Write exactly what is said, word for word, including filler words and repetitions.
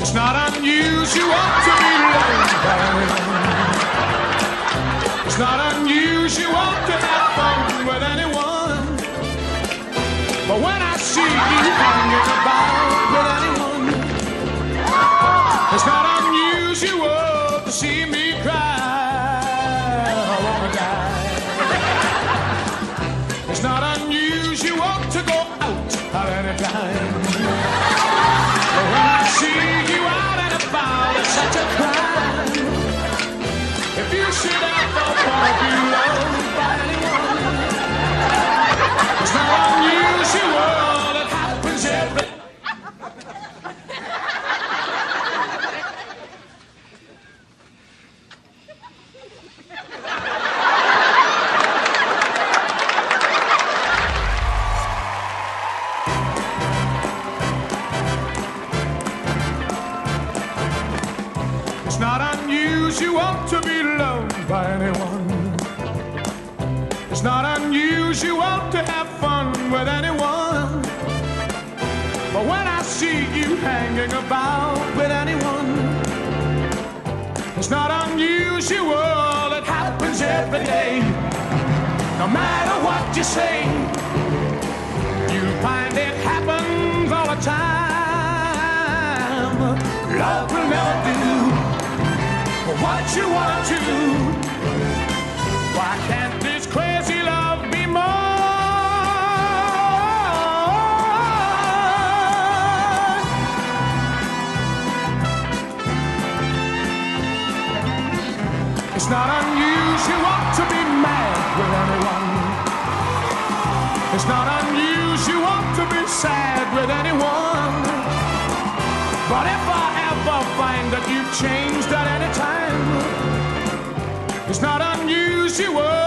It's not unusual to be loved by anyone. It's not unusual to have fun with anyone. But when I see you hanging about with anyone, it's not unusual to see me cry. I wanna die. It's not unusual to go out at any time. But when I see you out and about, it's such a crime. If you should ever want to be loved by anyone, it's not unusual, it happens every It's not unusual to be loved by anyone. It's not unusual to have fun with anyone. But when I see you hanging about with anyone, it's not unusual, it happens every day. No matter what you say, you'll find it happens all the time. Love will never do what you want to. Why can't this crazy love be more? It's not unusual to be mad with anyone. It's not unusual to be sad with anyone. But if I ever find that you've changed at any time, it's not unusual